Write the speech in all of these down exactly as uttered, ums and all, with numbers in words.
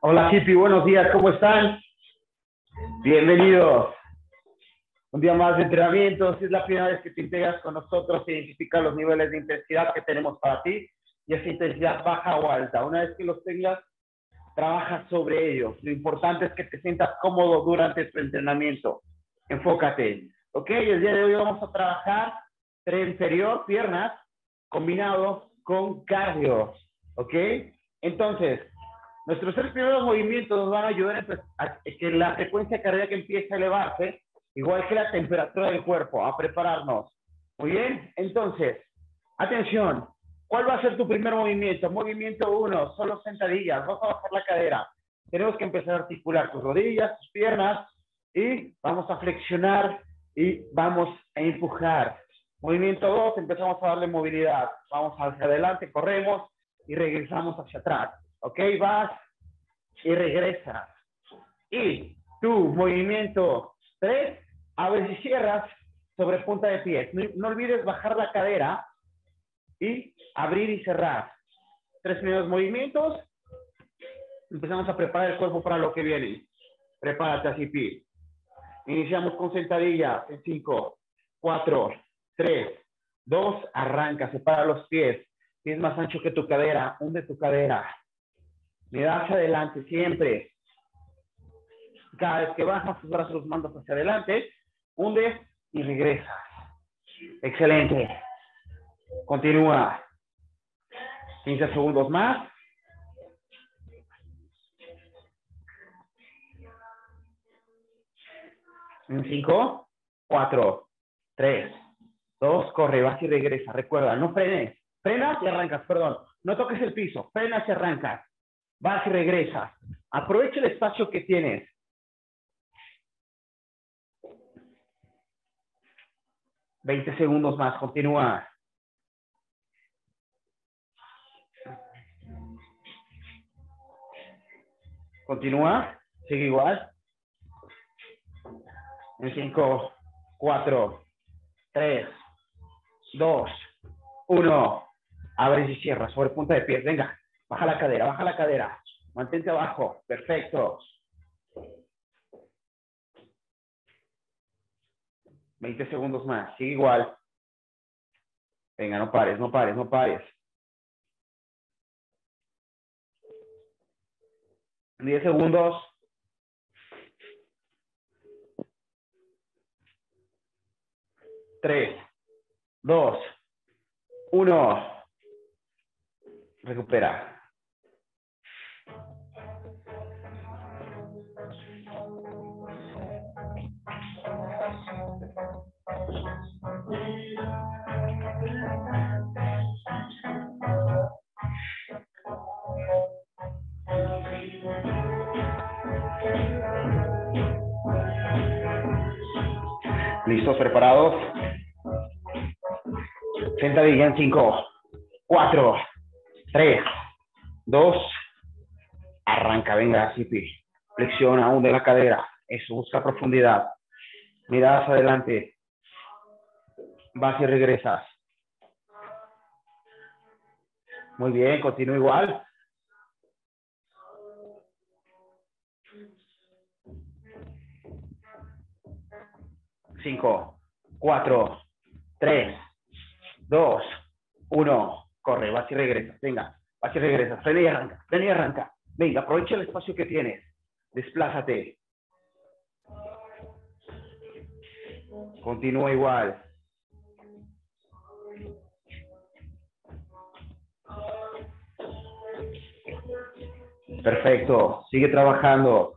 Hola, Hippie, buenos días, ¿cómo están? Bienvenidos. Un día más de entrenamiento. Si es la primera vez que te integras con nosotros, identifica los niveles de intensidad que tenemos para ti, y esa intensidad baja o alta. Una vez que los tengas, trabaja sobre ellos. Lo importante es que te sientas cómodo durante tu entrenamiento. Enfócate. Ok, el día de hoy vamos a trabajar tren inferior, piernas, combinado con cardio. Ok, entonces, nuestros tres primeros movimientos nos van a ayudar a que la frecuencia cardíaca empiece a elevarse, igual que la temperatura del cuerpo, a prepararnos. Muy bien, entonces, atención. ¿Cuál va a ser tu primer movimiento? Movimiento uno, solo sentadillas. Vas a bajar la cadera. Tenemos que empezar a articular tus rodillas, tus piernas, y vamos a flexionar y vamos a empujar. Movimiento dos, empezamos a darle movilidad. Vamos hacia adelante, corremos y regresamos hacia atrás. ¿Ok? Vas y regresas. Y tu movimiento tres, abres y cierras sobre punta de pie. No, no olvides bajar la cadera y abrir y cerrar. Tres primeros movimientos. Empezamos a preparar el cuerpo para lo que viene. Prepárate así, pi. Iniciamos con sentadilla en cinco, cuatro, tres, dos, arranca, separa los pies. Pies más ancho que tu cadera, hunde tu cadera. Mira hacia adelante siempre. Cada vez que bajas tus brazos los mandas hacia adelante, hundes y regresas. Excelente. Continúa. quince segundos más. En cinco, cuatro, tres, dos, corre, vas y regresa. Recuerda, no frenes. Frenas y arrancas, perdón. No toques el piso. Frenas y arrancas. Vas y regresas. Aprovecha el espacio que tienes. veinte segundos más. Continúa. Continúa. Sigue igual. En cinco, cuatro, tres, dos, uno. Abres y cierras sobre punta de pies. Venga, baja la cadera, baja la cadera. Mantente abajo. Perfecto. veinte segundos más. Sigue igual. Venga, no pares, no pares, no pares. diez segundos. tres, dos, uno. Recupera. ¿Listos? ¿Preparados? Sentadilla en cinco, cuatro, tres, dos, arranca, venga, Zipi. Flexiona, hunde la cadera. Eso, busca profundidad. Mira hacia adelante. Vas y regresas. Muy bien, continúa igual. cinco, cuatro, tres, dos, uno. Corre, vas y regresas. Venga, vas y regresas. Frena y arranca, frena y arranca. Venga, aprovecha el espacio que tienes. Desplázate. Continúa igual. Perfecto. Sigue trabajando.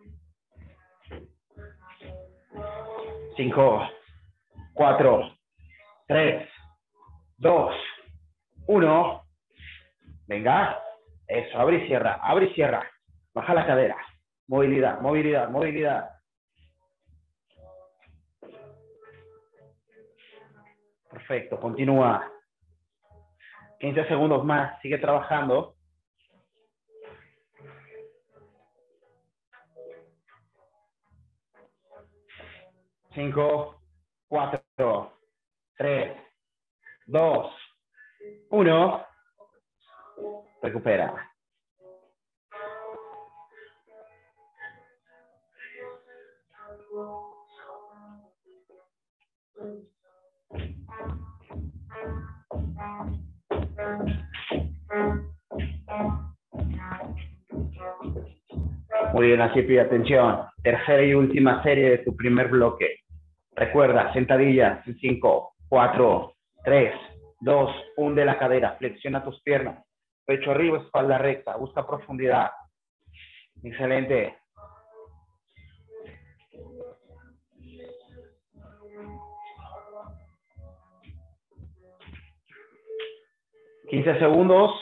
cinco, cuatro, tres, dos, uno. Venga. Eso, abre y cierra, abre y cierra. Baja la cadera. Movilidad, movilidad, movilidad. Perfecto, continúa. quince segundos más, sigue trabajando. cinco, cuatro, tres, dos, uno. Recupera. Muy bien, así pide atención. Tercera y última serie de tu primer bloque. Recuerda, sentadillas en cinco, cuatro, tres, dos, hunde la cadera, flexiona tus piernas. Pecho arriba, espalda recta, busca profundidad. Excelente. quince segundos.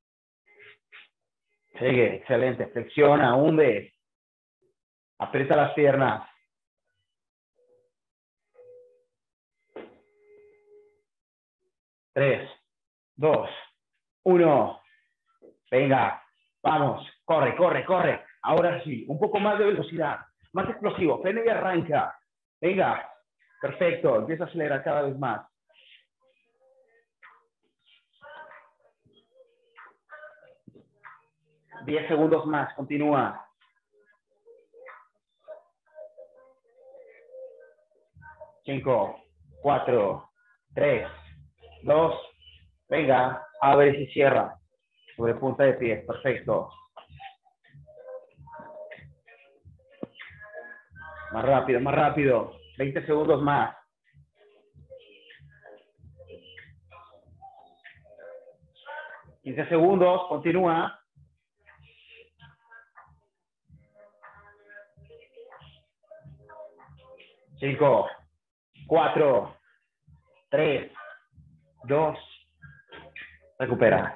Sigue, excelente. Flexiona, hunde. Aprieta las piernas. Tres, dos, uno. Venga, vamos. Corre, corre, corre. Ahora sí, un poco más de velocidad. Más explosivo. Frena y arranca. Venga. Perfecto. Empieza a acelerar cada vez más. Diez segundos más. Continúa. Cinco, cuatro, tres, dos. Venga. Abre y cierra. Sobre punta de pies. Perfecto. Más rápido, más rápido. veinte segundos más. quince segundos. Continúa. cinco, cuatro, tres, dos. Recupera.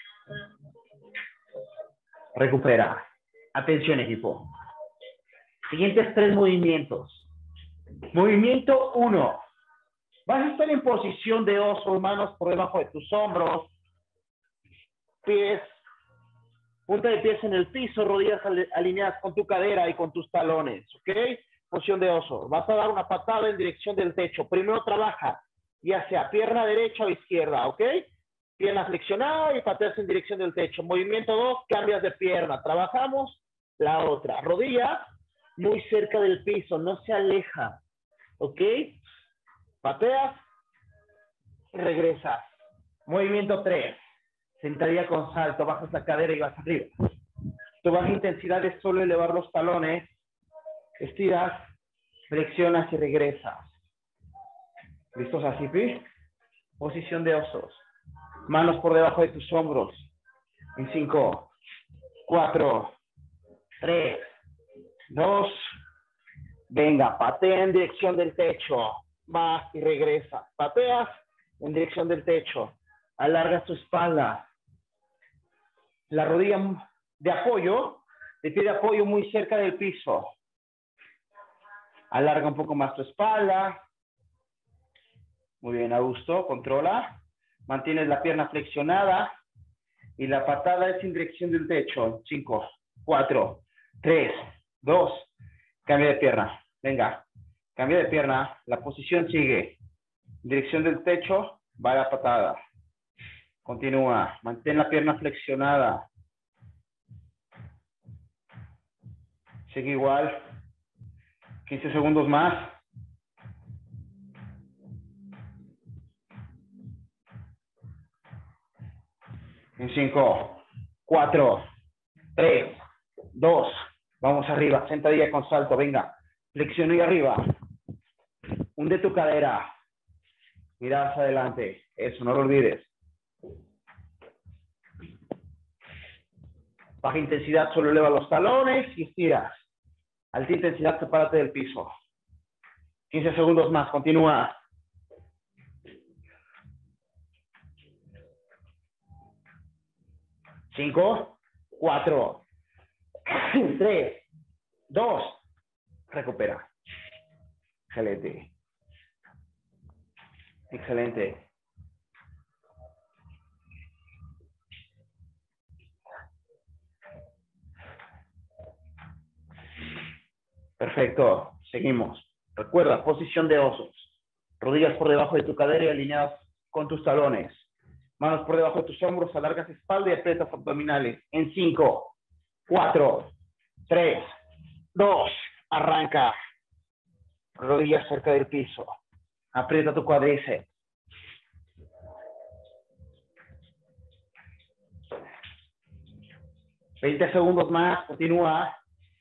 Recupera. Atención, equipo. Siguientes tres movimientos. Movimiento uno. Vas a estar en posición de oso, manos por debajo de tus hombros. Pies, punta de pies en el piso, rodillas alineadas con tu cadera y con tus talones. ¿Ok? Posición de oso. Vas a dar una patada en dirección del techo. Primero trabaja, ya sea pierna derecha o izquierda. ¿Ok? Pierna flexionada y pateas en dirección del techo. Movimiento dos, cambias de pierna. Trabajamos la otra. Rodilla muy cerca del piso, no se aleja. ¿Ok? Pateas y regresas. Movimiento tres. Sentadilla con salto, bajas la cadera y vas arriba. Tu baja intensidad es solo elevar los talones. Estiras, flexionas y regresas. ¿Listos así, Pi? Posición de osos. Manos por debajo de tus hombros. En cinco, cuatro, tres, dos. Venga, patea en dirección del techo. Vas y regresas. Pateas en dirección del techo. Alargas tu espalda. La rodilla de apoyo, de pie de apoyo muy cerca del piso. Alarga un poco más tu espalda. Muy bien, a gusto. Controla. Mantienes la pierna flexionada. Y la patada es en dirección del techo. cinco, cuatro, tres, dos. Cambia de pierna. Venga. Cambia de pierna. La posición sigue. Dirección del techo. Va la patada. Continúa. Mantén la pierna flexionada. Sigue igual. quince segundos más. En cinco, cuatro, tres, dos. Vamos arriba. Sentadilla con salto. Venga. Flexiona y arriba. Hunde tu cadera. Mira hacia adelante. Eso, no lo olvides. Baja intensidad, solo eleva los talones y estiras. Alta intensidad, sepárate del piso. quince segundos más, continúa. cinco, cuatro, tres, dos. Recupera. Excelente. Excelente. Perfecto. Seguimos. Recuerda, posición de osos. Rodillas por debajo de tu cadera y alineadas con tus talones. Manos por debajo de tus hombros, alargas espalda y aprietas abdominales. En cinco, cuatro, tres, dos. Arranca. Rodillas cerca del piso. Aprieta tu cuádriceps. veinte segundos más, continúa.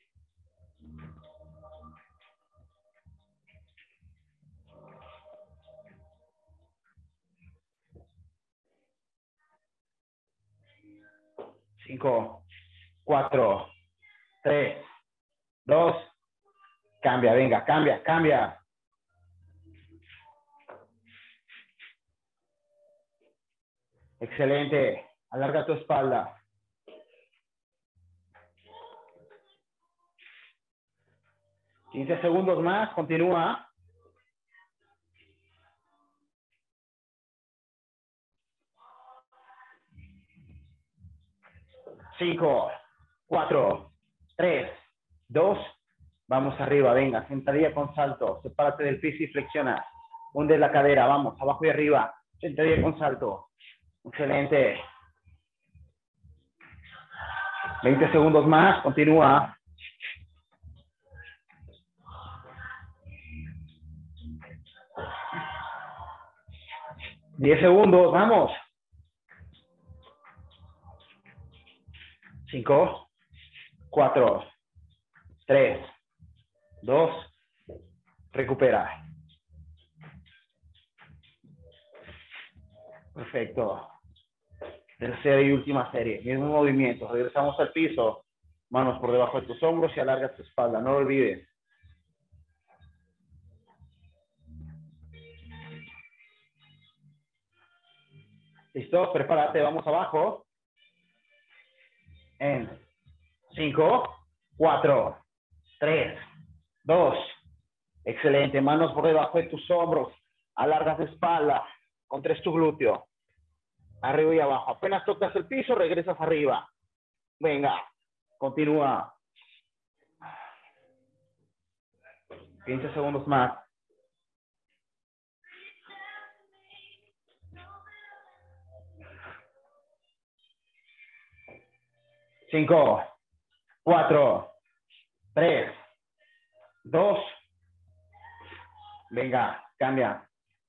cinco, cuatro, tres, dos, cambia, venga, cambia, cambia. Excelente, alarga tu espalda. quince segundos más, continúa. cinco, cuatro, tres, dos, vamos arriba, venga, sentadilla con salto, sepárate del piso y flexiona. Hunde la cadera, vamos, abajo y arriba, sentadilla con salto. Excelente. veinte segundos más, continúa. diez segundos, vamos. cinco, cuatro, tres, dos, recupera. Perfecto. Tercera y última serie. Mismo movimiento. Regresamos al piso. Manos por debajo de tus hombros y alargas tu espalda. No lo olvides. ¿Listo? Prepárate. Vamos abajo. En cinco, cuatro, tres, dos. Excelente. Manos por debajo de tus hombros. Alargas tu espalda. Contraes tu glúteo. Arriba y abajo. Apenas tocas el piso, regresas arriba. Venga. Continúa. quince segundos más. cinco, cuatro, tres, dos. Venga, cambia.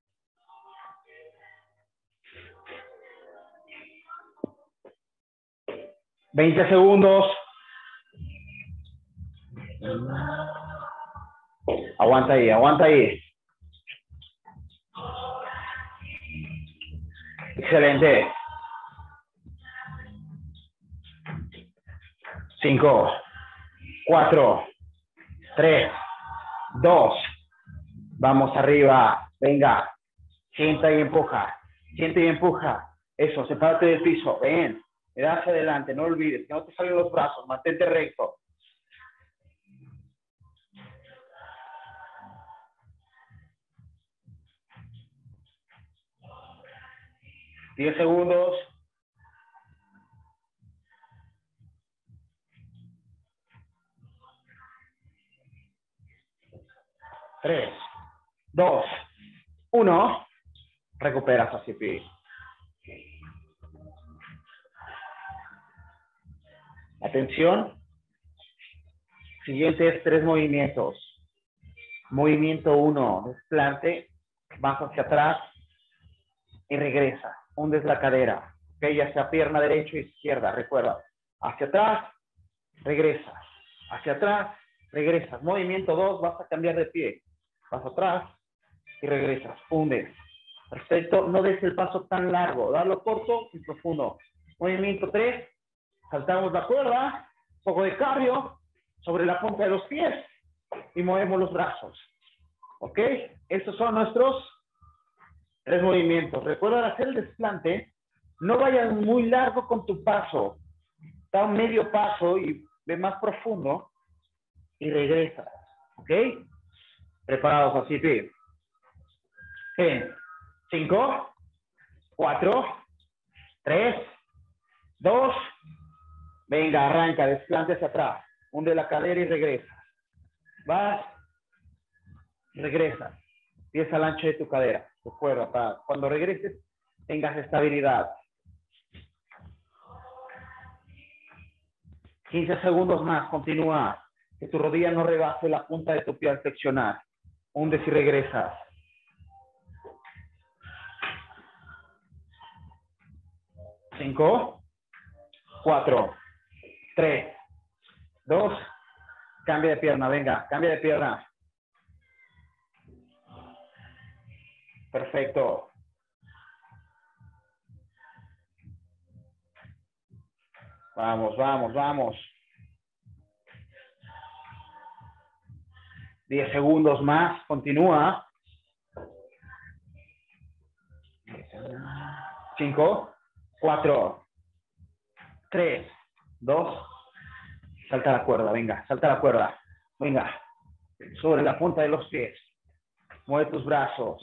veinte segundos. Aguanta ahí, aguanta ahí. Excelente. cinco, cuatro, tres, dos. Vamos arriba. Venga. Sienta y empuja. Siente y empuja. Eso, sepárate del piso. Ven. Me das hacia adelante. No olvides que no te salen los brazos. Mantente recto. diez segundos. tres, dos, uno. Recuperas hacia ti. Atención. Siguientes tres movimientos. Movimiento uno. Desplante. Vas hacia atrás. Y regresa. Hundes la cadera. Ok, ya sea pierna derecha o izquierda. Recuerda. Hacia atrás. Regresa. Hacia atrás. Regresas. Movimiento dos. Vas a cambiar de pie. Vas atrás. Y regresas. Hundes. Perfecto. No des el paso tan largo. Darlo corto y profundo. Movimiento tres. Saltamos la cuerda. Un poco de cardio. Sobre la punta de los pies. Y movemos los brazos. ¿Ok? Estos son nuestros tres movimientos. Recuerda hacer el desplante. No vayas muy largo con tu paso. Da un medio paso y ve más profundo. Y regresa. ¿Ok? Preparados así, sí. En cinco, cuatro, tres, dos. Venga, arranca, desplante hacia atrás. Hunde la cadera y regresa. Vas. Regresa. Pies al ancho de tu cadera. Recuerda, para cuando regreses, tengas estabilidad. quince segundos más. Continúa. Que tu rodilla no rebase la punta de tu pie al flexionar. Hundes y regresas. cinco, cuatro, tres, dos, cambia de pierna, venga, cambia de pierna. Perfecto. Vamos, vamos, vamos. diez segundos más, continúa. cinco, cuatro, tres, dos, salta la cuerda, venga, salta la cuerda. Venga, sobre la punta de los pies. Mueve tus brazos.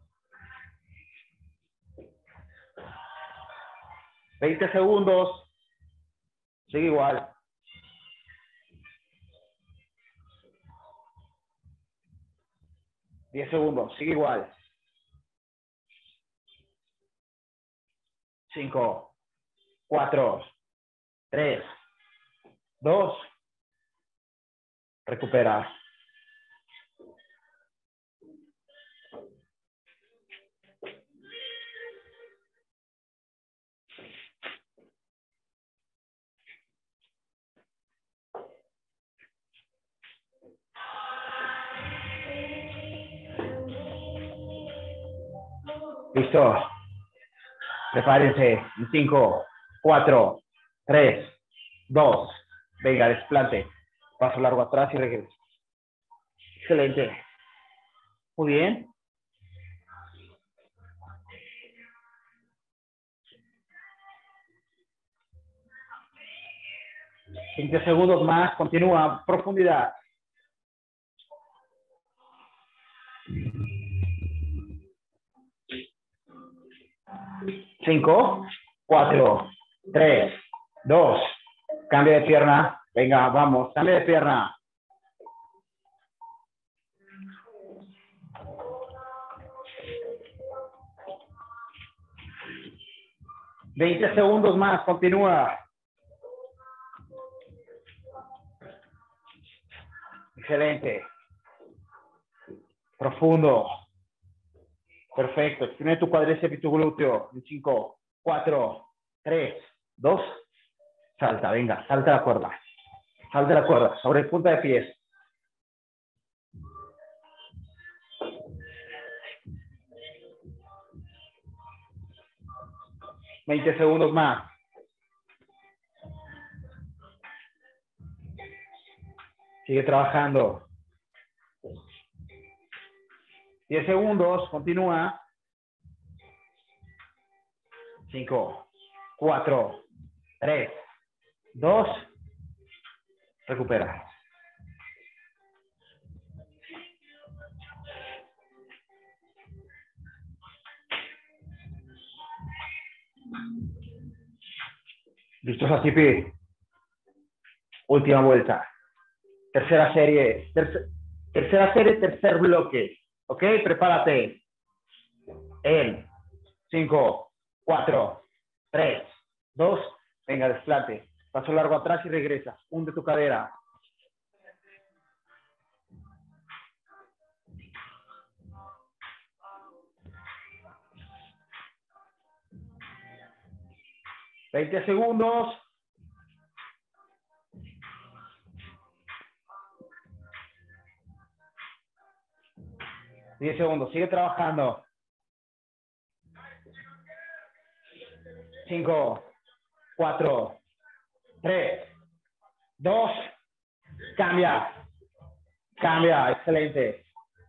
veinte segundos. Sigue igual. diez segundos, sigue igual. cinco, cuatro, tres, dos, recupera. Listo. Prepárense. En cinco, cuatro, tres, dos. Venga, desplante. Paso largo atrás y regreso. Excelente. Muy bien. quince segundos más. Continúa. Profundidad. cinco, cuatro, tres, dos. Cambia de pierna. Venga, vamos. Cambia de pierna. veinte segundos más. Continúa. Excelente. Profundo. Perfecto. Extiende tu cuádriceps y tu glúteo. En cinco, cuatro, tres, dos. Salta, venga. Salta la cuerda. Salta la cuerda. Sobre punta de pies. veinte segundos más. Sigue trabajando. diez segundos. Continúa. cinco, cuatro, tres, dos. Recupera. ¿Listos así, Pi? Última vuelta. Tercera serie. Tercer, tercera serie, tercer bloque. ¿Ok? Prepárate. En cinco, cuatro, tres, dos. Venga, desplante. Paso largo atrás y regresa. Hunde tu cadera. veinte segundos. diez segundos. Sigue trabajando. cinco, cuatro, tres, dos. Cambia. Cambia. Excelente.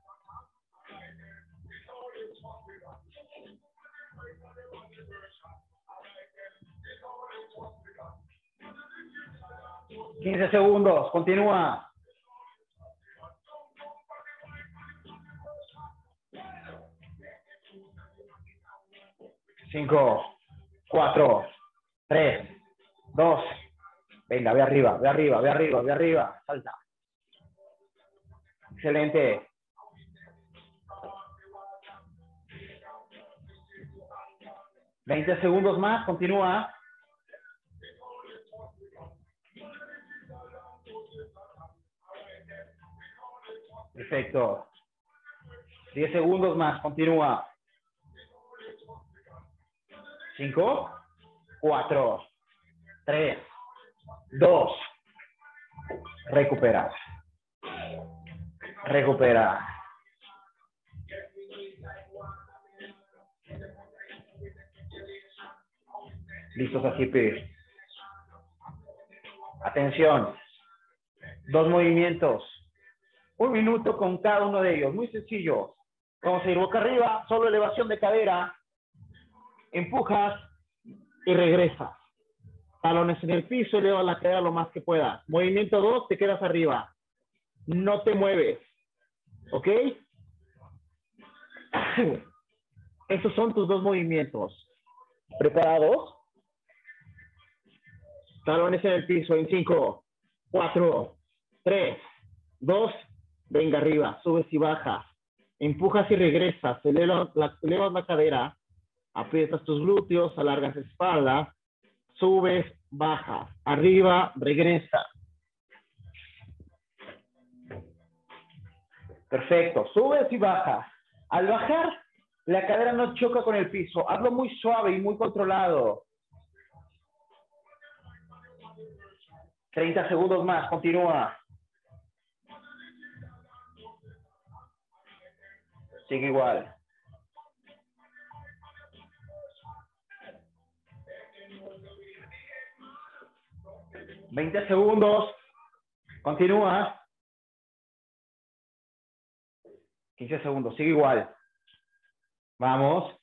quince segundos. Continúa. cinco, cuatro, tres, dos. Venga, ve arriba, ve arriba, ve arriba, ve arriba. Salta. Excelente. veinte segundos más. Continúa. Perfecto. diez segundos más. Continúa. cinco, cuatro, tres, dos. Recupera. Recupera. Listos así, P. Atención. Dos movimientos. Un minuto con cada uno de ellos. Muy sencillo. Vamos a ir boca arriba. Solo elevación de cadera. Empujas y regresas. Talones en el piso. Eleva la cadera lo más que puedas. Movimiento dos. Te quedas arriba. No te mueves. ¿Ok? Esos son tus dos movimientos. ¿Preparados? Talones en el piso en cinco, cuatro, tres, dos. Venga arriba. Subes y bajas. Empujas y regresas. Elevas la, elevas la cadera. Aprietas tus glúteos. Alargas espalda. Subes, bajas. Arriba, regresa. Perfecto. Subes y bajas. Al bajar, la cadera no choca con el piso. Hazlo muy suave y muy controlado. treinta segundos más. Continúa. Sigue igual. veinte segundos. Continúa. quince segundos. Sigue igual. Vamos.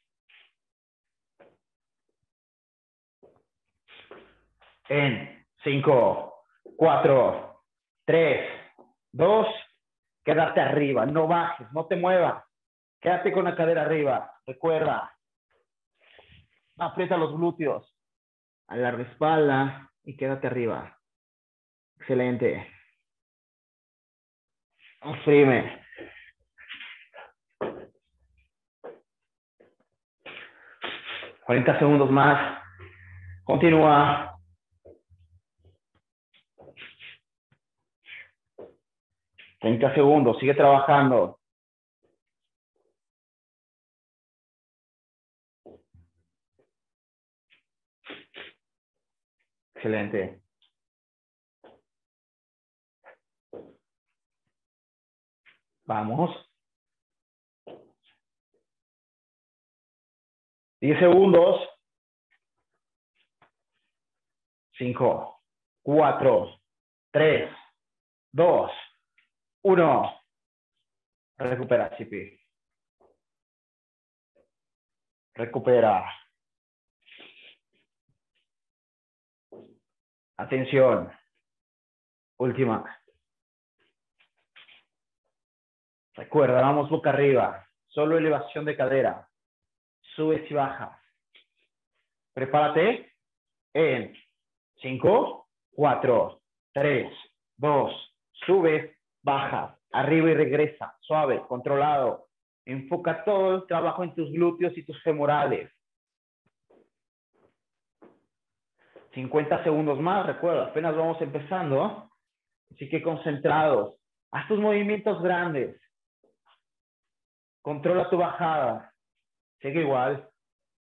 En cinco, cuatro, tres, dos. Quédate arriba. No bajes. No te muevas. Quédate con la cadera arriba. Recuerda. Aprieta los glúteos. Alarga espalda y quédate arriba. Excelente. Exprime. cuarenta segundos más. Continúa. treinta segundos. Sigue trabajando. Excelente. Vamos. diez segundos. cinco, cuatro, tres, dos, uno. Recupera, Chipi. Recupera. Atención. Última. Recuerda, vamos boca arriba. Solo elevación de cadera. Subes y bajas. Prepárate. En cinco, cuatro, tres, dos. Subes, bajas. Arriba y regresa. Suave, controlado. Enfoca todo el trabajo en tus glúteos y tus femorales. cincuenta segundos más, recuerda, apenas vamos empezando. Así que concentrados. Haz tus movimientos grandes. Controla tu bajada. Sigue igual.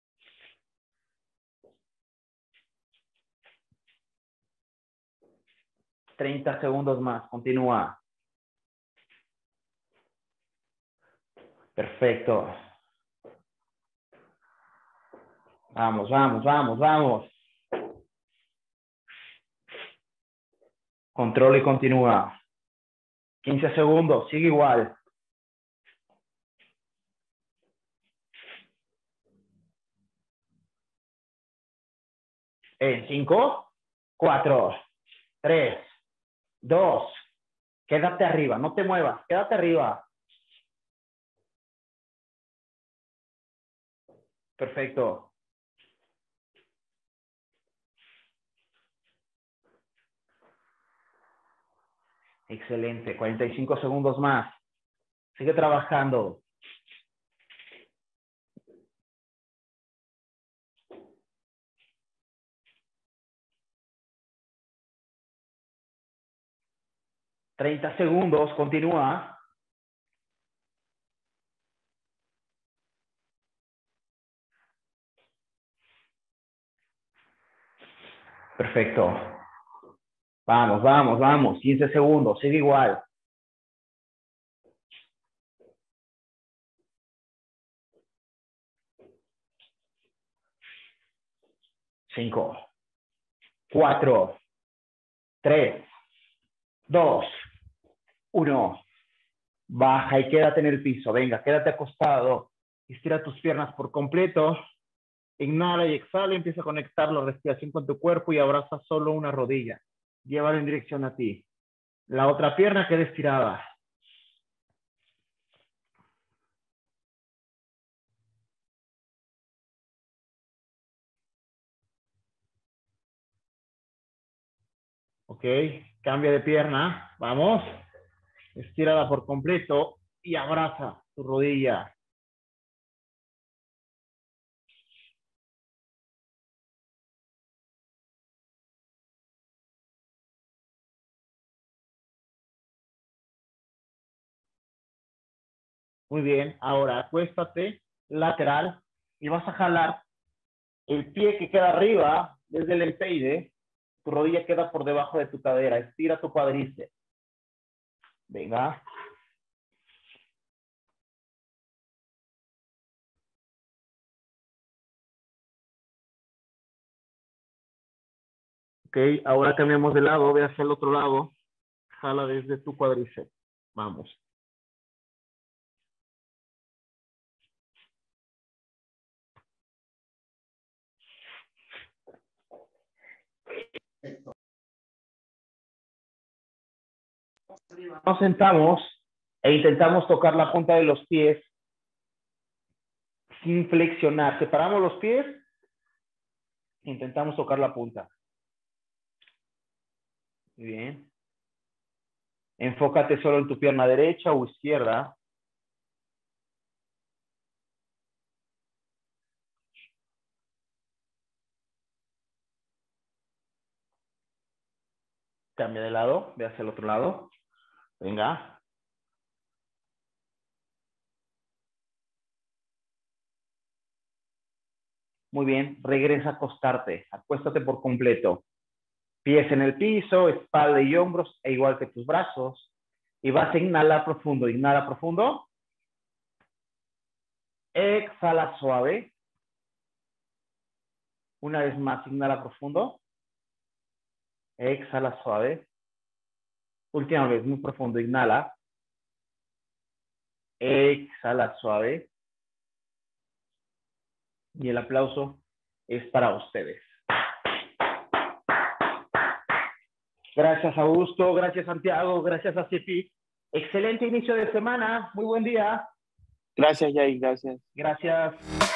treinta segundos más. Continúa. Perfecto. Vamos, vamos, vamos, vamos. Controla y continúa. quince segundos. Sigue igual. En cinco, cuatro, tres, dos. Quédate arriba. No te muevas. Quédate arriba. Perfecto. Excelente. cuarenta y cinco segundos más. Sigue trabajando. treinta segundos. Continúa. Perfecto. Vamos, vamos, vamos. quince segundos. Sigue igual. cinco, cuatro, tres, dos, uno. Baja y quédate en el piso. Venga, quédate acostado. Estira tus piernas por completo. Inhala y exhala. Empieza a conectar la respiración con tu cuerpo y abraza solo una rodilla. Llévala en dirección a ti. La otra pierna queda estirada. Ok, cambia de pierna. Vamos. Estirada por completo y abraza tu rodilla. Muy bien, ahora acuéstate lateral y vas a jalar el pie que queda arriba desde el empeine. Tu rodilla queda por debajo de tu cadera. Estira tu cuádriceps. Venga. Ok, ahora cambiamos de lado. Ve hacia el otro lado. Jala desde tu cuádriceps. Vamos. Nos sentamos e intentamos tocar la punta de los pies sin flexionar. Separamos los pies e intentamos tocar la punta. Muy bien. Enfócate solo en tu pierna derecha o izquierda. Cambia de lado, ve hacia el otro lado. Venga. Muy bien, regresa a acostarte. Acuéstate por completo. Pies en el piso, espalda y hombros, e igual que tus brazos. Y vas a inhalar profundo. Inhala profundo. Exhala suave. Una vez más, inhala profundo. Exhala suave. Última vez, muy profundo. Inhala. Exhala suave. Y el aplauso es para ustedes. Gracias, Augusto. Gracias, Santiago. Gracias a Cepi. Excelente inicio de semana. Muy buen día. Gracias, Jay. Gracias. Gracias.